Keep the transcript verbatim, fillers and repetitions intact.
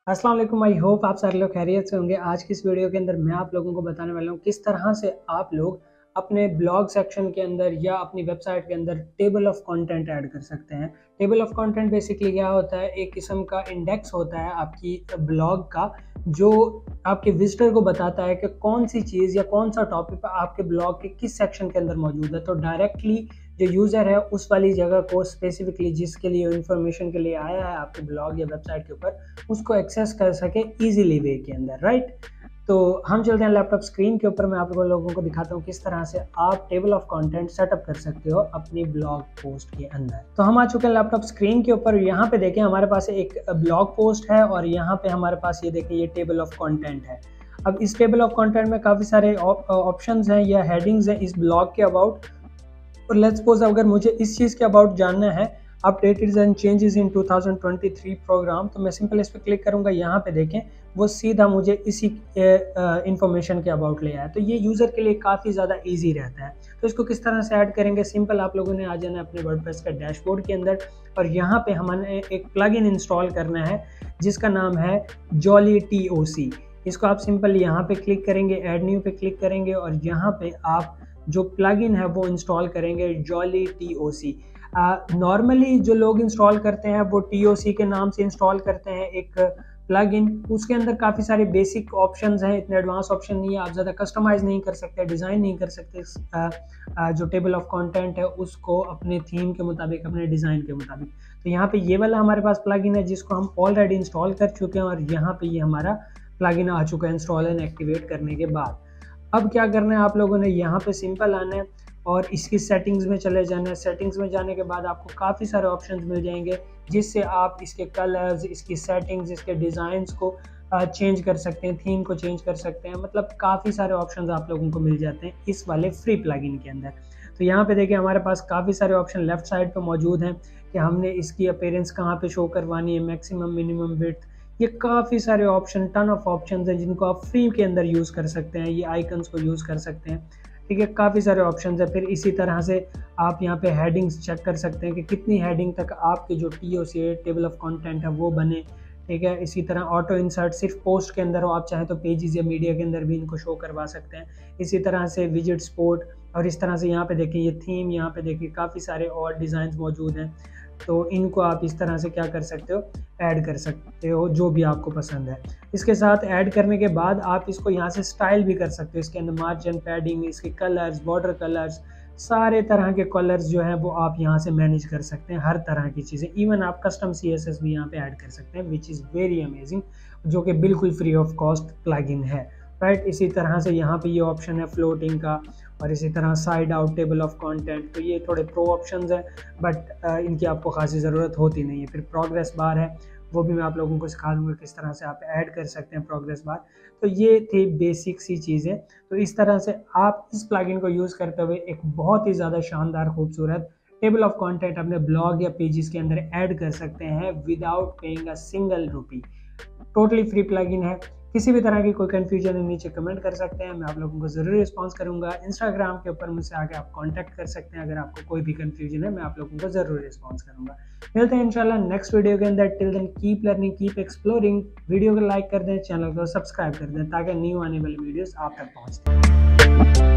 अस्सलाम वालेकुम। I hope आप सारे लोग खैरियत से होंगे। आज की इस वीडियो के अंदर मैं आप लोगों को बताने वाला हूँ किस तरह से आप लोग अपने ब्लॉग सेक्शन के अंदर या अपनी वेबसाइट के अंदर टेबल ऑफ कंटेंट ऐड कर सकते हैं। टेबल ऑफ कंटेंट बेसिकली क्या होता है, एक किस्म का इंडेक्स होता है आपकी ब्लॉग का, जो आपके विजिटर को बताता है कि कौन सी चीज़ या कौन सा टॉपिक आपके ब्लॉग के किस सेक्शन के अंदर मौजूद है। तो डायरेक्टली जो यूज़र है उस वाली जगह को स्पेसिफिकली जिसके लिए इंफॉर्मेशन के लिए आया है आपके ब्लॉग या वेबसाइट के ऊपर, उसको एक्सेस कर सके इजीली वे के अंदर, राइट। तो हम चलते हैं लैपटॉप स्क्रीन के ऊपर। मैं आप लोगों को दिखाता हूँ किस तरह से आप टेबल ऑफ कंटेंट सेटअप कर सकते हो अपनी ब्लॉग पोस्ट के अंदर। तो हम आ चुके हैं लैपटॉप स्क्रीन के ऊपर। यहाँ पे देखें हमारे पास एक ब्लॉग पोस्ट है और यहाँ पे हमारे पास ये देखें ये टेबल ऑफ कंटेंट है। अब इस टेबल ऑफ कंटेंट में काफ़ी सारे ऑप्शंस हैं या हेडिंग्स हैं इस ब्लॉग के अबाउट। और लेट्स सपोज अगर मुझे इस चीज़ के अबाउट जानना है, updated and changes in two thousand twenty three program, तो मैं सिंपल इस पर क्लिक करूंगा। यहाँ पे देखें वो सीधा मुझे इसी इंफॉर्मेशन के अबाउट ले आया। तो ये यूज़र के लिए काफ़ी ज़्यादा इजी रहता है। तो इसको किस तरह से ऐड करेंगे, सिंपल आप लोगों ने आ जाना अपने वर्डप्रेस का डैशबोर्ड के अंदर और यहाँ पे हमें एक प्लगइन इंस्टॉल करना है जिसका नाम है जॉली टी ओ सी। इसको आप सिंपल यहाँ पे क्लिक करेंगे, ऐड न्यू पे क्लिक करेंगे और यहाँ पे आप जो प्लगइन है वो इंस्टॉल करेंगे, Joli T O C. Normally जो लोग इंस्टॉल करते हैं वो टी ओ सी के नाम से इंस्टॉल करते हैं एक प्लगइन। उसके अंदर काफ़ी सारे बेसिक ऑप्शंस हैं, इतने एडवांस ऑप्शन नहीं है, आप ज़्यादा कस्टमाइज़ नहीं कर सकते, डिज़ाइन नहीं कर सकते। आ, आ, जो टेबल ऑफ कंटेंट है उसको अपने थीम के मुताबिक, अपने डिज़ाइन के मुताबिक। तो यहाँ पे ये वाला हमारे पास प्लगइन है जिसको हम ऑलरेडी इंस्टॉल कर चुके हैं और यहाँ पे ये हमारा प्लगइन आ चुका है इंस्टॉल एंड एक्टिवेट करने के बाद। अब क्या करना है आप लोगों ने, यहाँ पे सिंपल आना है और इसकी सेटिंग्स में चले जाना है। सेटिंग्स में जाने के बाद आपको काफ़ी सारे ऑप्शंस मिल जाएंगे जिससे आप इसके कलर्स, इसकी सेटिंग्स, इसके डिज़ाइंस को चेंज कर सकते हैं, थीम को चेंज कर सकते हैं। मतलब काफ़ी सारे ऑप्शंस आप लोगों को मिल जाते हैं इस वाले फ्री प्लगइन के अंदर। तो यहाँ पे देखिए हमारे पास काफ़ी सारे ऑप्शन लेफ्ट साइड पे मौजूद हैं कि हमने इसकी अपीयरेंस कहाँ पे शो करवानी है, मैक्सिमम, मिनिमम विड्थ, ये काफ़ी सारे ऑप्शन, टन ऑफ ऑप्शंस हैं जिनको आप फ्री के अंदर यूज़ कर सकते हैं। ये आइकन्स को यूज़ कर सकते हैं, ठीक है, काफ़ी सारे ऑप्शंस हैं। फिर इसी तरह से आप यहाँ पे हेडिंग्स चेक कर सकते हैं कि कितनी हेडिंग तक आपके जो टी ओ सी है, टेबल ऑफ कंटेंट है, वो बने, ठीक है। इसी तरह ऑटो इंसर्ट सिर्फ पोस्ट के अंदर हो, आप चाहें तो पेजेस या मीडिया के अंदर भी इनको शो करवा सकते हैं। इसी तरह से विजिट स्पोर्ट और इस तरह से यहाँ पे देखिए ये थीम, यहाँ पे देखिए काफ़ी सारे और डिज़ाइन मौजूद हैं। तो इनको आप इस तरह से क्या कर सकते हो, ऐड कर सकते हो जो भी आपको पसंद है। इसके साथ ऐड करने के बाद आप इसको यहाँ से स्टाइल भी कर सकते हो। इसके अंदर मार्जिन, पैडिंग, इसके कलर्स, बॉर्डर कलर्स, सारे तरह के कलर्स जो हैं वो आप यहाँ से मैनेज कर सकते हैं, हर तरह की चीज़ें। इवन आप कस्टम सी एस एस भी यहाँ पे ऐड कर सकते हैं, विच इज़ वेरी अमेजिंग, जो कि बिल्कुल फ्री ऑफ कॉस्ट प्लगइन है, राइट। इसी तरह से यहाँ पे ये ऑप्शन है फ्लोटिंग का और इसी तरह side out table of content. तो ये थोड़े प्रो ऑप्शंस हैं बट इनकी आपको खासी ज़रूरत होती नहीं है। फिर प्रोग्रेस बार है, वो भी मैं आप लोगों को सिखा दूँगा किस तरह से आप ऐड कर सकते हैं प्रोग्रेस बार। तो ये थी बेसिक सी चीज़ें। तो इस तरह से आप इस प्लगइन को यूज़ करते हुए एक बहुत ही ज़्यादा शानदार, खूबसूरत टेबल ऑफ कंटेंट अपने ब्लॉग या पेजेस के अंदर ऐड कर सकते हैं without paying a single rupee. Totally free plugin है। किसी भी तरह की कोई कन्फ्यूजन है नीचे कमेंट कर सकते हैं, मैं आप लोगों को ज़रूर रिस्पॉन्स करूंगा। इंस्टाग्राम के ऊपर मुझसे आके आप कांटेक्ट कर सकते हैं अगर आपको कोई भी कन्फ्यूजन है, मैं आप लोगों को ज़रूर रिस्पॉन्स करूंगा। मिलते हैं इंशाल्लाह नेक्स्ट वीडियो के अंदर। Till then keep learning, keep exploring. Video को लाइक कर दें, चैनल को सब्सक्राइब कर दें ताकि न्यू आने वाली वीडियोज़ आप तक पहुँचते हैं।